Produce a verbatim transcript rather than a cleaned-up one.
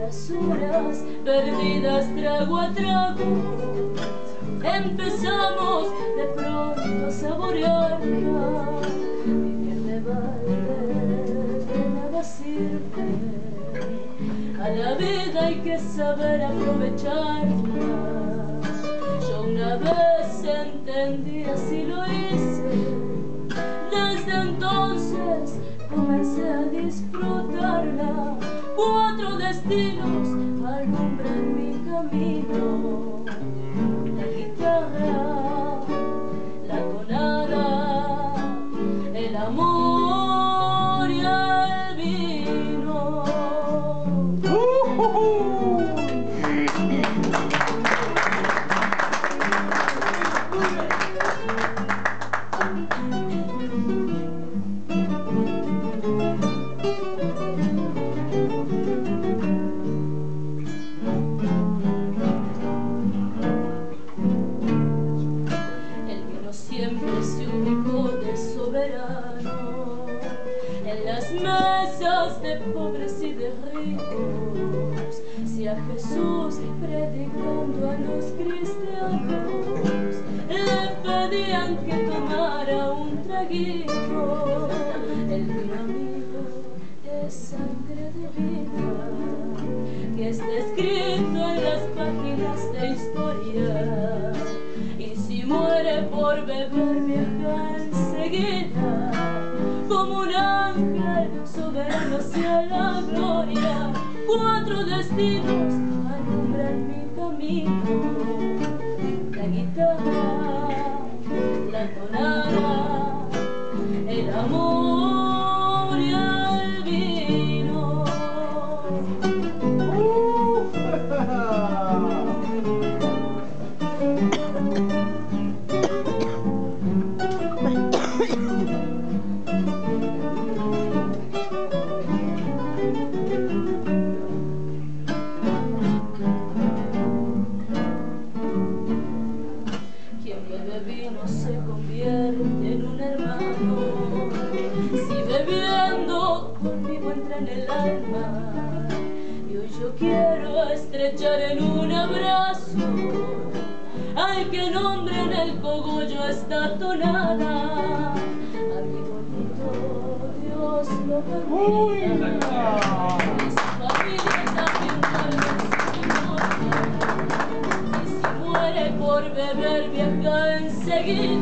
las horas perdidas trago a trago empezamos de pronto a saborearla. Vivir de balde de nada sirve, a la vida hay que saber aprovecharla. Yo una vez entendí, así lo hice, desde entonces comencé a disfrutarla. Cuatro destinos alumbran mi camino: la guitarra, la tonada, el amor y el vino. Uh-huh. Siempre se ubicó de soberano en las mesas de pobres y de ricos. Si a Jesús predicando a los cristianos le pedían que tomara un traguito, el vino amigo de sangre de vida que está escrito en las páginas de historia. Y si muere por beber, viaja enseguida como un ángel soberano hacia la gloria. Cuatro destinos alumbran mi camino: la guitarra, la tonada, el amor y el vino. Vino se convierte en un hermano si bebiendo conmigo entra en el alma. Y hoy yo quiero estrechar en un abrazo al que nombra en el cogollo esta tonada. Amigo bonito, Dios lo bendiga, y su familia también guarde su memoria. Y si muere por beber, viaja enseguida